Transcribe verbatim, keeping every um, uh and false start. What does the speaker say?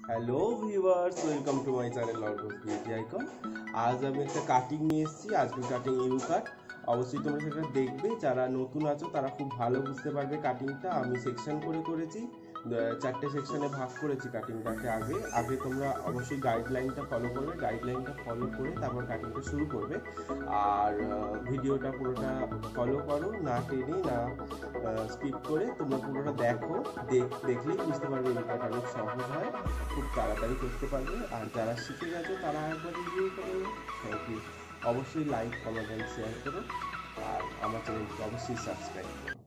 Hello viewers, welcome to my channel Argha's beauty icon. আজ আমি একটা কাটিং নিয়ে এসেছি। আজকে কাটিং ইউ কাট। অবশ্যই তোমরা সেটা দেখবে। যারা নতুন আছো তারা খুব ভালো বুঝতে পারবে কাটিংটা। আমি সেকশন করে করেছি, চারটে সেকশনে ভাগ করেছি কাটিংটাকে। আগে আগে তোমরা অবশ্যই গাইডলাইনটা ফলো করবে। গাইডলাইনটা ফলো করে তারপর কাটিংটা শুরু করবে। আর ভিডিওটা পুরোটা ফলো করো, না টেনে না স্কিপ করে তোমরা পুরোটা দেখো। দেখলেই বুঝতে পারবে এই কাট অনেক সহজ হয়, খুব তাড়াতাড়ি করতে পারবে। আর যারা শিখে গেছো তারা একবার রিভিউ করো। Thank you. অবশ্যই লাইক, কমেন্ট অ্যান্ড শেয়ার করো। আর আমার চ্যানেলকে অবশ্যই সাবস্ক্রাইব করো।